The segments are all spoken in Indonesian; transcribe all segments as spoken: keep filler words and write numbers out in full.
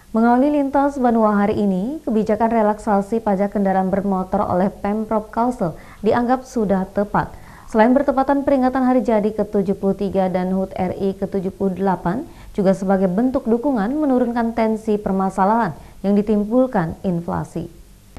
Mengawali lintas Banua hari ini, kebijakan relaksasi pajak kendaraan bermotor oleh Pemprov Kalsel dianggap sudah tepat. Selain bertepatan peringatan hari jadi ke tujuh puluh tiga dan H U T R I ke tujuh puluh delapan, juga sebagai bentuk dukungan menurunkan tensi permasalahan yang ditimbulkan inflasi.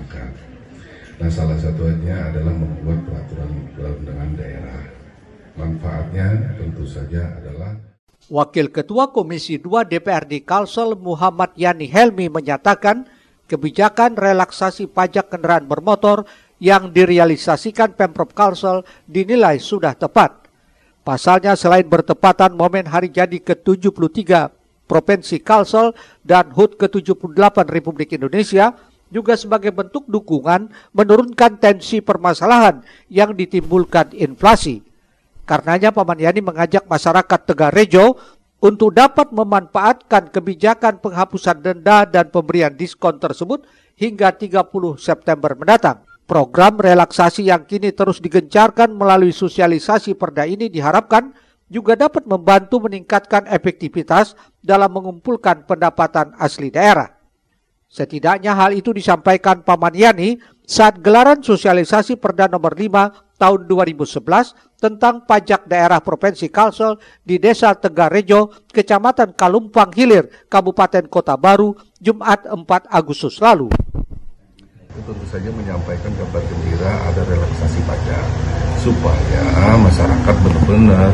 Nah, salah satunya adalah membuat peraturan perundang-undangan daerah. Manfaatnya tentu saja adalah Wakil Ketua Komisi dua D P R D Kalsel Muhammad Yani Helmi menyatakan kebijakan relaksasi pajak kendaraan bermotor yang direalisasikan Pemprov Kalsel dinilai sudah tepat. Pasalnya selain bertepatan momen hari jadi ke tujuh puluh tiga Provinsi Kalsel dan H U T ke tujuh puluh delapan Republik Indonesia, juga sebagai bentuk dukungan menurunkan tensi permasalahan yang ditimbulkan inflasi. Karenanya Paman Yani mengajak masyarakat Tegarejo untuk dapat memanfaatkan kebijakan penghapusan denda dan pemberian diskon tersebut hingga tiga puluh September mendatang. Program relaksasi yang kini terus digencarkan melalui sosialisasi perda ini diharapkan juga dapat membantu meningkatkan efektivitas dalam mengumpulkan pendapatan asli daerah. Setidaknya hal itu disampaikan Paman Yani saat gelaran sosialisasi Perda nomor lima tahun dua ribu sebelas tentang pajak daerah Provinsi Kalsel di Desa Tegarejo, Kecamatan Kalumpang Hilir, Kabupaten Kota Baru, Jumat empat Agustus lalu. Tentu saja menyampaikan kabar gembira ada relaksasi pajak supaya masyarakat benar-benar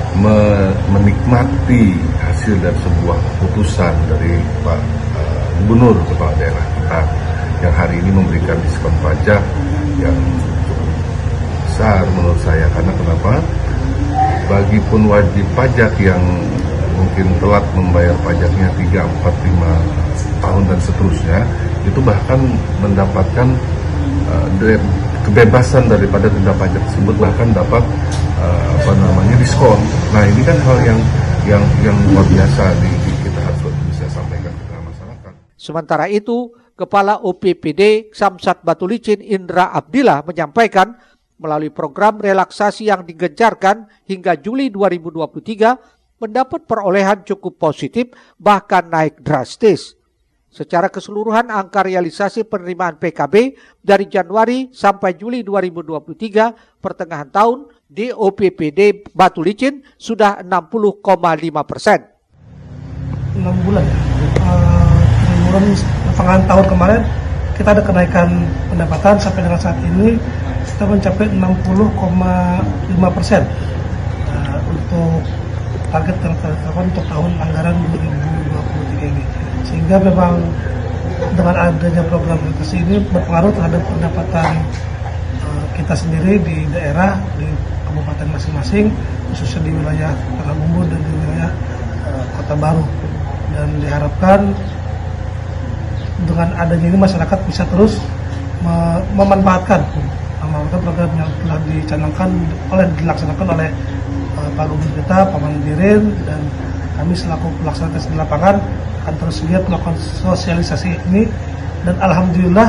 menikmati hasil dari sebuah keputusan dari Pak uh, Gubernur Kepala Daerah kita yang hari ini memberikan diskon pajak yang cukup besar menurut saya. Karena kenapa? Bagi pun wajib pajak yang mungkin telat membayar pajaknya tiga, empat, lima tahun dan seterusnya, itu bahkan mendapatkan uh, kebebasan daripada denda pajak tersebut, bahkan dapat uh, apa namanya diskon. Nah, ini kan hal yang yang yang luar biasa di, di kita harus bisa sampaikan kepada masyarakat. Sementara itu, Kepala O P P D Samsat Batu Licin Indra Abdillah menyampaikan melalui program relaksasi yang digencarkan hingga Juli dua ribu dua puluh tiga mendapat perolehan cukup positif bahkan naik drastis. Secara keseluruhan angka realisasi penerimaan P K B dari Januari sampai Juli dua ribu dua puluh tiga pertengahan tahun di O P P D Batu Licin sudah enam puluh koma lima persen. enam bulan ya. Uh, pertengahan tahun kemarin kita ada kenaikan pendapatan sampai dengan saat ini kita mencapai enam puluh koma lima persen uh, untuk target tercapai untuk tahun anggaran dua ribu dua puluh tiga ini. Sehingga memang dengan adanya program relaksasi ini berpengaruh terhadap pendapatan uh, kita sendiri di daerah, di kabupaten masing-masing, khususnya di wilayah Tanahumbu dan di wilayah uh, Kota Baru. Dan diharapkan dengan adanya ini masyarakat bisa terus me memanfaatkan memanfaatkan program yang telah dicanangkan oleh dilaksanakan oleh uh, Pak Gubernur kita, Pak Mandirin, dan kami selaku pelaksana tes di lapangan akan terus giat melakukan sosialisasi ini. Dan alhamdulillah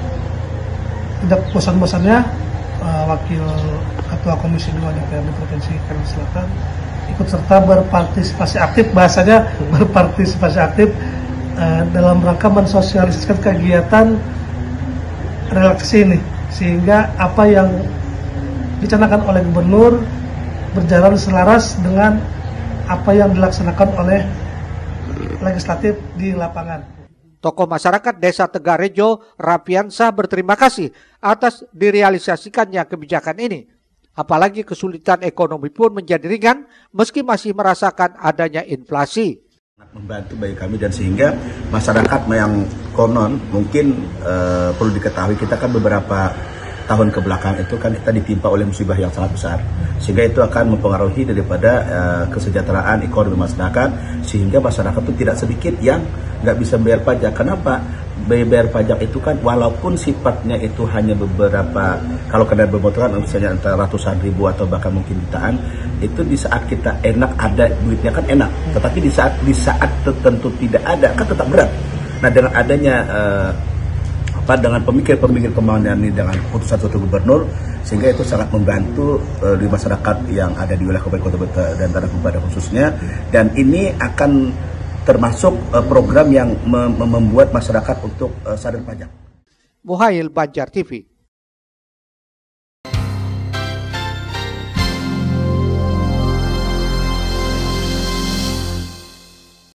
tidak bosan-bosannya uh, Wakil Ketua Komisi dua D P R D Provinsi Kalimantan Selatan ikut serta berpartisipasi aktif, bahasanya berpartisipasi aktif uh, dalam rangka mensosialisasikan kegiatan relaksasi ini, sehingga apa yang dicanangkan oleh Gubernur berjalan selaras dengan apa yang dilaksanakan oleh legislatif di lapangan. Tokoh masyarakat Desa Tegarejo, Rapiansah, berterima kasih atas direalisasikannya kebijakan ini. Apalagi kesulitan ekonomi pun menjadi ringan meski masih merasakan adanya inflasi. Membantu bagi kami, dan sehingga masyarakat yang konon mungkin uh, perlu diketahui, kita kan beberapa tahun ke belakang itu kan kita ditimpa oleh musibah yang sangat besar, sehingga itu akan mempengaruhi daripada uh, kesejahteraan ekonomi masyarakat, sehingga masyarakat itu tidak sedikit yang nggak bisa bayar pajak. Kenapa? Bayar pajak itu kan walaupun sifatnya itu hanya beberapa, kalau kendaraan bermotor kan misalnya antara ratusan ribu atau bahkan mungkin jutaan, itu di saat kita enak ada duitnya kan enak, tetapi di saat di saat tertentu tidak ada kan tetap berat. Nah, dengan adanya uh, apa dengan pemikir-pemikir pembangunan ini dengan keputusan suatu gubernur, sehingga itu sangat membantu uh, di masyarakat yang ada di wilayah Kabupaten Kota dan Tanah Abang khususnya, dan ini akan termasuk uh, program yang mem membuat masyarakat untuk uh, sadar pajak. Muhail Banjar T V.